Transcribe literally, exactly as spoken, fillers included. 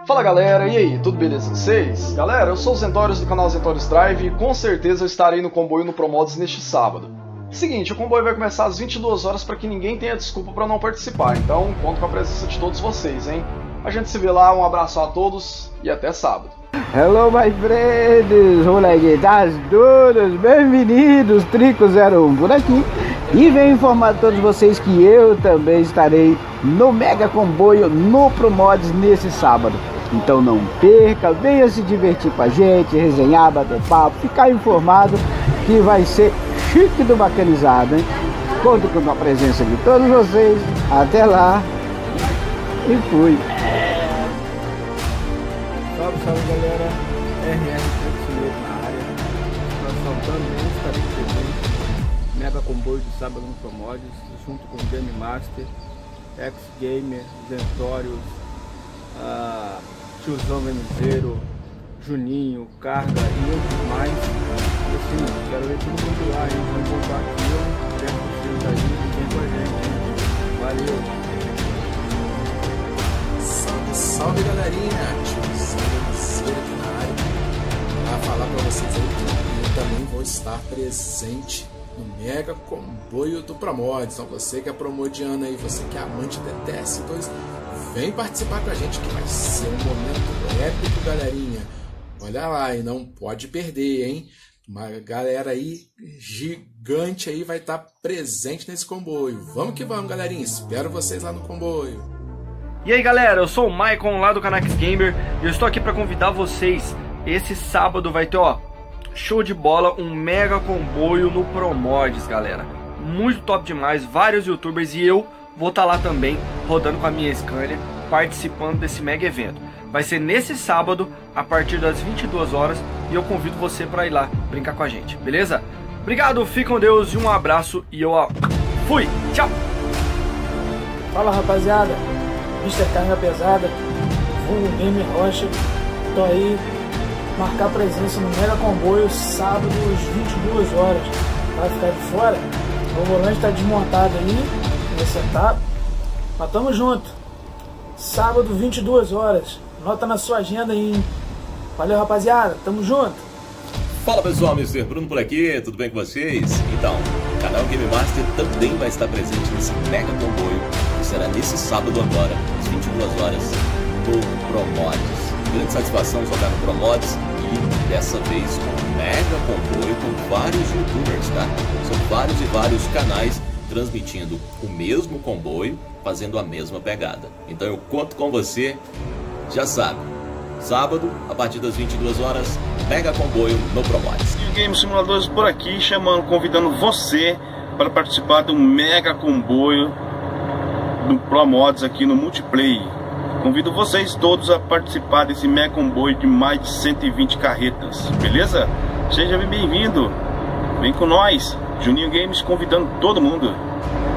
Fala galera, e aí, tudo beleza com vocês? Galera, eu sou o Zentorius do canal Zentorius Drive e com certeza eu estarei no comboio no Promods neste sábado. Seguinte, o comboio vai começar às vinte e duas horas para que ninguém tenha desculpa para não participar, então conto com a presença de todos vocês, hein? A gente se vê lá, um abraço a todos e até sábado. Hello my friends, moleguitas todos, bem-vindos, Trico zero um por aqui. E venho informar a todos vocês que eu também estarei no mega comboio no Promods nesse sábado. Então não perca, venha se divertir com a gente, resenhar, bater papo, ficar informado que vai ser chique do bacanizado, hein? Conto com a presença de todos vocês, até lá e fui! Salve, salve galera, R R Três na área, situação também estarei presente, mega comboio de sábado no Promods, junto com o Game Master, X-Gamer, Zentorius, uh, Tiozão Venuseiro, Juninho, Carga e outros mais. E assim, quero ver todo mundo lá, hein? Vamos voltar aqui, ó, perto dos filhos aí, vem com a gente, hein? Valeu! Salve, salve galerinha, Tiozão Venuseiro aqui na área, para falar para vocês aí que eu também vou estar presente no mega comboio do Promods. Então você que é promodiano aí, você que é amante de T S dois, vem participar com a gente que vai ser um momento épico, galerinha. Olha lá, e não pode perder, hein? Uma galera aí gigante aí vai estar presente nesse comboio. Vamos que vamos, galerinha. Espero vocês lá no comboio. E aí, galera, eu sou o Maicon lá do canal X-Gamer e eu estou aqui para convidar vocês. Esse sábado vai ter, ó, show de bola, um mega comboio no Promods, galera. Muito top demais, vários youtubers e eu vou estar lá também, rodando com a minha Scania, participando desse mega evento. Vai ser nesse sábado, a partir das vinte e duas horas, e eu convido você para ir lá brincar com a gente, beleza? Obrigado, fique com Deus e um abraço, e eu ó, fui, tchau! Fala rapaziada, mister Carga Pesada, vulgo Game Rocha, tô aí, marcar presença no mega comboio, sábado às vinte e duas horas, vai ficar de fora? O volante tá desmontado aí, no setup, mas tamo junto, sábado vinte e duas horas, nota na sua agenda aí, hein? Valeu rapaziada, tamo junto! Fala pessoal, mister Bruno por aqui, tudo bem com vocês? Então, o canal Game Master também vai estar presente nesse mega comboio, que será nesse sábado agora, às vinte e duas horas, no Promods. Grande satisfação jogar no Promods e dessa vez com um mega comboio com vários youtubers, tá? São vários e vários canais transmitindo o mesmo comboio, fazendo a mesma pegada. Então eu conto com você, já sabe, sábado, a partir das vinte e duas horas, mega comboio no Promods. E o Game Simuladores por aqui, chamando, convidando você para participar do mega comboio do Promods aqui no Multiplay. Convido vocês todos a participar desse mega comboio de mais de cento e vinte carretas, beleza? Seja bem-vindo, vem com nós, Juninho Games convidando todo mundo.